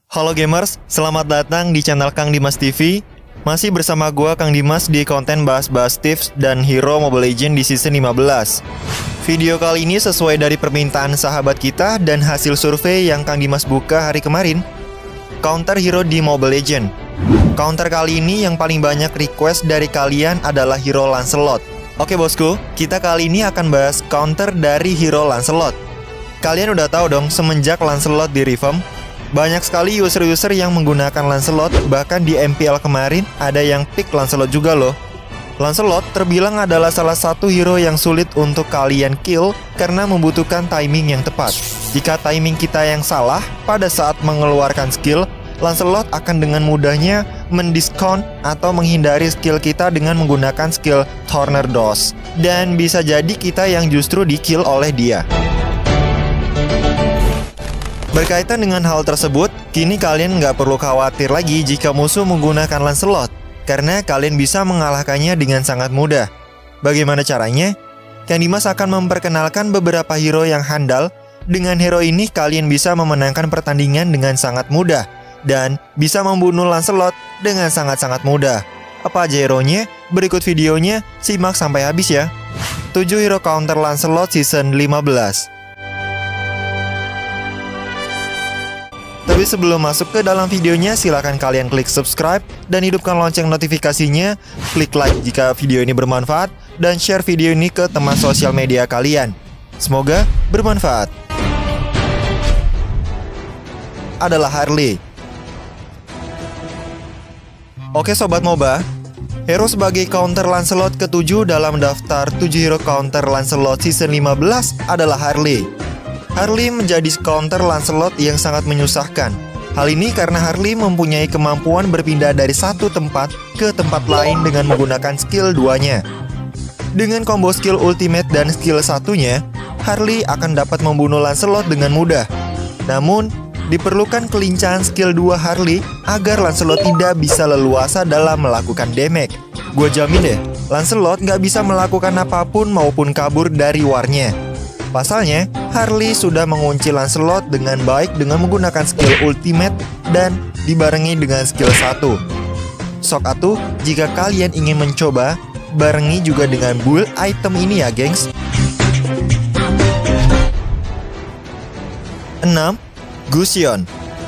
Halo gamers, selamat datang di channel Kang Dimas TV. Masih bersama gua Kang Dimas di konten bahas-bahas tips dan hero Mobile Legends di season 15. Video kali ini sesuai dari permintaan sahabat kita dan hasil survei yang Kang Dimas buka hari kemarin. Counter hero di Mobile Legends. Counter kali ini yang paling banyak request dari kalian adalah hero Lancelot. Oke bosku, kita kali ini akan bahas counter dari hero Lancelot. Kalian udah tahu dong semenjak Lancelot di revamp, banyak sekali user-user yang menggunakan Lancelot. Bahkan di MPL kemarin ada yang pick Lancelot juga loh. Lancelot terbilang adalah salah satu hero yang sulit untuk kalian kill karena membutuhkan timing yang tepat. Jika timing kita yang salah pada saat mengeluarkan skill, Lancelot akan dengan mudahnya mendiskon atau menghindari skill kita dengan menggunakan skill Tornado. Dan bisa jadi kita yang justru di-kill oleh dia. Berkaitan dengan hal tersebut, kini kalian nggak perlu khawatir lagi jika musuh menggunakan Lancelot, karena kalian bisa mengalahkannya dengan sangat mudah. Bagaimana caranya? Kang Dimas akan memperkenalkan beberapa hero yang handal. Dengan hero ini kalian bisa memenangkan pertandingan dengan sangat mudah, dan bisa membunuh Lancelot dengan sangat-sangat mudah. Apa aja hero-nya? Berikut videonya, simak sampai habis ya. 7 hero counter Lancelot season 15. Tapi sebelum masuk ke dalam videonya, silakan kalian klik subscribe dan hidupkan lonceng notifikasinya. Klik like jika video ini bermanfaat dan share video ini ke teman sosial media kalian. Semoga bermanfaat. Adalah Harley. Oke sobat MOBA, hero sebagai counter Lancelot ke-7 dalam daftar 7 hero counter Lancelot season 15 adalah Harley. Harley menjadi counter Lancelot yang sangat menyusahkan. Hal ini karena Harley mempunyai kemampuan berpindah dari satu tempat ke tempat lain dengan menggunakan skill 2-nya. Dengan combo skill ultimate dan skill 1-nya, Harley akan dapat membunuh Lancelot dengan mudah. Namun, diperlukan kelincahan skill 2 Harley agar Lancelot tidak bisa leluasa dalam melakukan damage. Gue jamin deh, Lancelot nggak bisa melakukan apapun maupun kabur dari war-nya. Pasalnya, Harley sudah mengunci Lancelot dengan baik dengan menggunakan skill ultimate dan dibarengi dengan skill 1. Sok atuh, jika kalian ingin mencoba, barengi juga dengan build item ini ya gengs. 6. Gusion.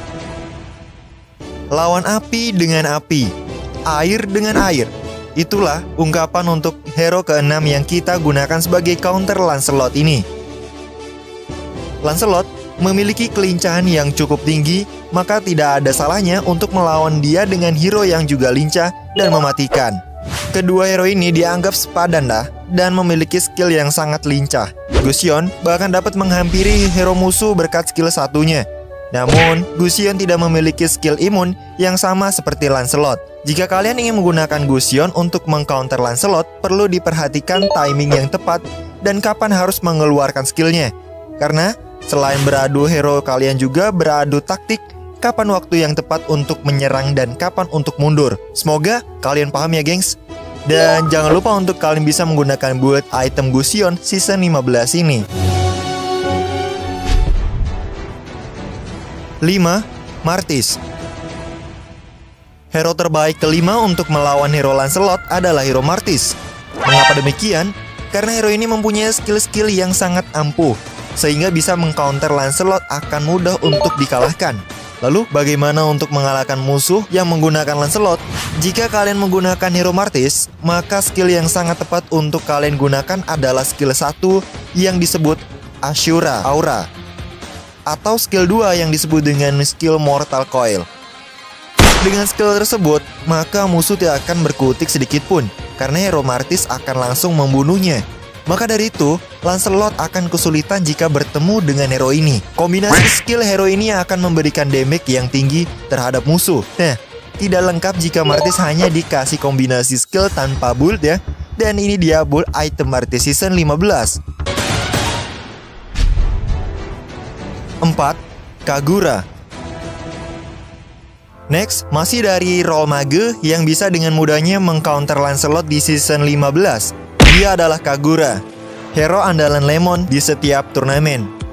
Lawan api dengan api, air dengan air. Itulah ungkapan untuk hero ke-6 yang kita gunakan sebagai counter Lancelot ini. Lancelot memiliki kelincahan yang cukup tinggi, maka tidak ada salahnya untuk melawan dia dengan hero yang juga lincah dan mematikan. Kedua hero ini dianggap sepadan dan memiliki skill yang sangat lincah. Gusion bahkan dapat menghampiri hero musuh berkat skill 1-nya. Namun, Gusion tidak memiliki skill imun yang sama seperti Lancelot. Jika kalian ingin menggunakan Gusion untuk mengcounter Lancelot, perlu diperhatikan timing yang tepat dan kapan harus mengeluarkan skillnya. Karena selain beradu hero, kalian juga beradu taktik, kapan waktu yang tepat untuk menyerang dan kapan untuk mundur. Semoga kalian paham ya gengs. Dan jangan lupa untuk kalian bisa menggunakan build item Gusion season 15 ini. 5. Martis. Hero terbaik kelima untuk melawan hero Lancelot adalah hero Martis. Mengapa demikian? Karena hero ini mempunyai skill-skill yang sangat ampuh, sehingga bisa mengcounter Lancelot akan mudah untuk dikalahkan. Lalu bagaimana untuk mengalahkan musuh yang menggunakan Lancelot? Jika kalian menggunakan hero Martis, maka skill yang sangat tepat untuk kalian gunakan adalah skill 1 yang disebut Ashura Aura, atau skill 2 yang disebut dengan skill Mortal Coil. Dengan skill tersebut, maka musuh tidak akan berkutik sedikit pun, karena hero Martis akan langsung membunuhnya. Maka dari itu, Lancelot akan kesulitan jika bertemu dengan hero ini. Kombinasi skill hero ini akan memberikan damage yang tinggi terhadap musuh. Nah, tidak lengkap jika Martis hanya dikasih kombinasi skill tanpa build ya. Dan ini dia build item Martis season 15. 4. Kagura. Next, masih dari role mage yang bisa dengan mudahnya mengcounter Lancelot di season 15. Dia adalah Kagura, hero andalan Lemon di setiap turnamen.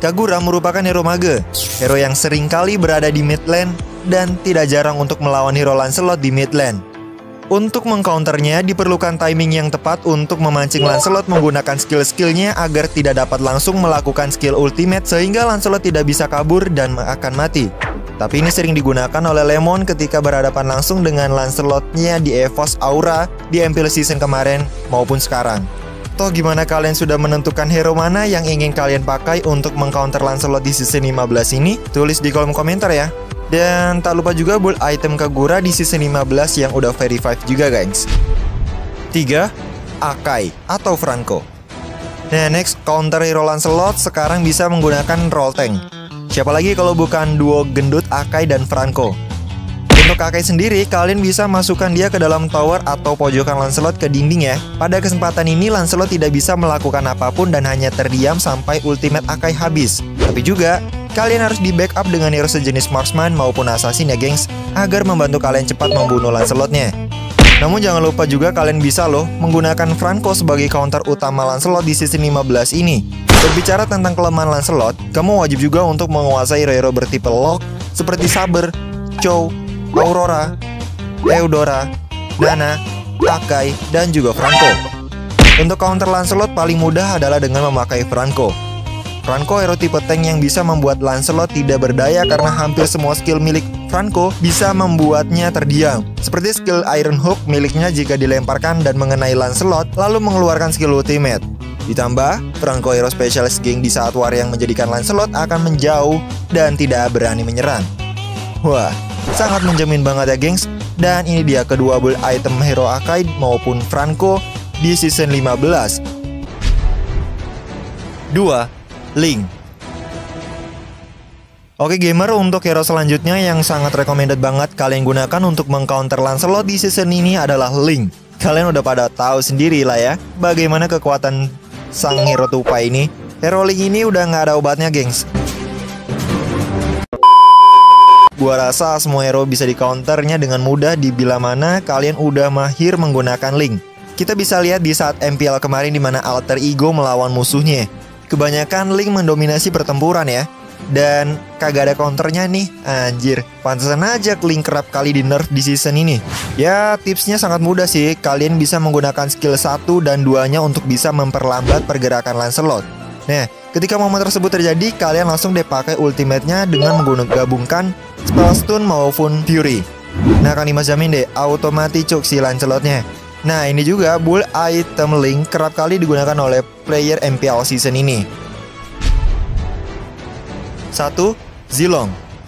Kagura merupakan hero mage, hero yang sering kali berada di mid lane dan tidak jarang untuk melawan hero Lancelot di mid lane. Untuk mengcounternya diperlukan timing yang tepat untuk memancing Lancelot menggunakan skill-skillnya agar tidak dapat langsung melakukan skill ultimate sehingga Lancelot tidak bisa kabur dan akan mati. Tapi ini sering digunakan oleh Lemon ketika berhadapan langsung dengan Lancelotnya di EVOS Aura di MPL season kemarin maupun sekarang. Toh gimana kalian sudah menentukan hero mana yang ingin kalian pakai untuk mengcounter Lancelot di season 15 ini? Tulis di kolom komentar ya. Dan tak lupa juga build item Kagura di season 15 yang udah verified juga guys. 3. Akai atau Franco. Nah next, counter hero Lancelot sekarang bisa menggunakan roll tank. Siapa lagi kalau bukan duo gendut Akai dan Franco. Untuk Akai sendiri, kalian bisa masukkan dia ke dalam tower atau pojokan Lancelot ke dinding ya. Pada kesempatan ini Lancelot tidak bisa melakukan apapun dan hanya terdiam sampai ultimate Akai habis. Tapi juga kalian harus di backup dengan hero sejenis marksman maupun assassin ya gengs, agar membantu kalian cepat membunuh Lancelotnya. Namun jangan lupa juga kalian bisa loh menggunakan Franco sebagai counter utama Lancelot di season 15 ini. Berbicara tentang kelemahan Lancelot, kamu wajib juga untuk menguasai hero bertipe lock seperti Saber, Chow, Aurora, Eudora, Nana, Akai, dan juga Franco. Untuk counter Lancelot paling mudah adalah dengan memakai Franco. Franco hero tipe tank yang bisa membuat Lancelot tidak berdaya karena hampir semua skill milik Franco bisa membuatnya terdiam. Seperti skill Iron Hook miliknya jika dilemparkan dan mengenai Lancelot lalu mengeluarkan skill ultimate. Ditambah, Franco hero specialist geng di saat war yang menjadikan Lancelot akan menjauh dan tidak berani menyerang. Wah, sangat menjamin banget ya gengs. Dan ini dia kedua build item hero Akai maupun Franco di season 15. 2. Ling. Oke gamer, untuk hero selanjutnya yang sangat recommended banget kalian gunakan untuk mengcounter Lancelot di season ini adalah Ling. Kalian udah pada tahu sendiri lah ya bagaimana kekuatan sang hero tupai ini. Hero Ling ini udah nggak ada obatnya gengs. Gua rasa semua hero bisa di counternya dengan mudah bila mana kalian udah mahir menggunakan Ling. Kita bisa lihat di saat MPL kemarin di mana alter ego melawan musuhnya. Kebanyakan Ling mendominasi pertempuran ya. Dan kagak ada counternya nih. Anjir, pantesan aja Ling kerap kali di nerf di season ini. Ya tipsnya sangat mudah sih. Kalian bisa menggunakan skill 1 dan 2-nya untuk bisa memperlambat pergerakan Lancelot. Nah, ketika momen tersebut terjadi, kalian langsung deh pakai ultimate-nya dengan menggabungkan spell stun maupun fury. Nah, Kang Dimas jamin deh automati cuk si Lancelotnya. Nah, ini juga build item Ling kerap kali digunakan oleh player MPL season ini. 1. Zilong.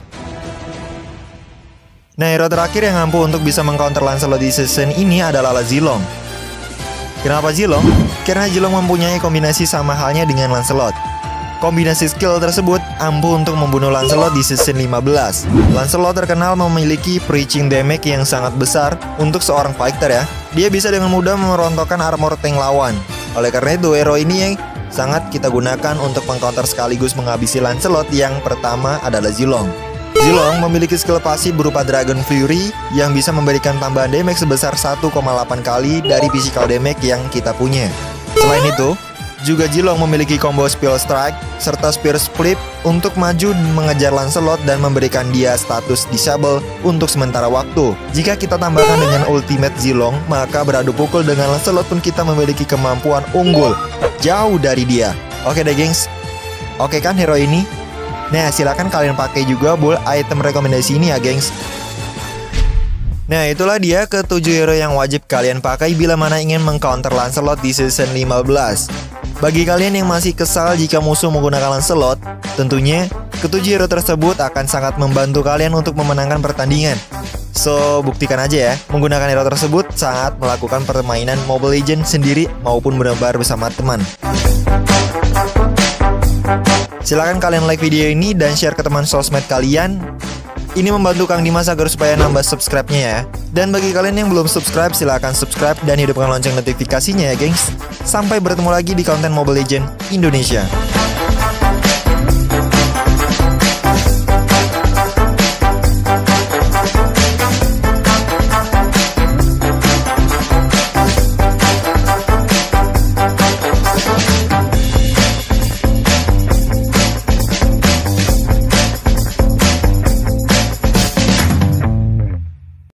Nah, hero terakhir yang mampu untuk bisa mengcounter Lancelot di season ini adalah Zilong. Kenapa Zilong? Karena Zilong mempunyai kombinasi sama halnya dengan Lancelot. Kombinasi skill tersebut ampuh untuk membunuh Lancelot di season 15. Lancelot terkenal memiliki preaching damage yang sangat besar untuk seorang fighter ya. Dia bisa dengan mudah merontokkan armor tank lawan. Oleh karena itu, hero ini yang sangat kita gunakan untuk mengcounter sekaligus menghabisi Lancelot. Yang pertama adalah Zilong. Zilong memiliki skill pasif berupa Dragon Fury yang bisa memberikan tambahan damage sebesar 1,8 kali dari physical damage yang kita punya. Selain itu, juga Zilong memiliki combo Spell Strike serta Spear Split untuk maju mengejar Lancelot dan memberikan dia status disable untuk sementara waktu. Jika kita tambahkan dengan ultimate Zilong, maka beradu pukul dengan Lancelot pun kita memiliki kemampuan unggul jauh dari dia. Oke deh gengs, oke kan hero ini? Nah silakan kalian pakai juga build item rekomendasi ini ya gengs. Nah itulah dia ke-7 hero yang wajib kalian pakai bila mana ingin mengcounter Lancelot di season 15. Bagi kalian yang masih kesal jika musuh menggunakan Lancelot, tentunya ke-7 hero tersebut akan sangat membantu kalian untuk memenangkan pertandingan. So, buktikan aja ya, menggunakan hero tersebut saat melakukan permainan Mobile Legends sendiri maupun benar-benar bersama teman. Silahkan kalian like video ini dan share ke teman sosmed kalian. Ini membantu Kang Dimas agar supaya nambah subscribe-nya ya. Dan bagi kalian yang belum subscribe, silahkan subscribe dan hidupkan lonceng notifikasinya ya gengs. Sampai bertemu lagi di konten Mobile Legends Indonesia.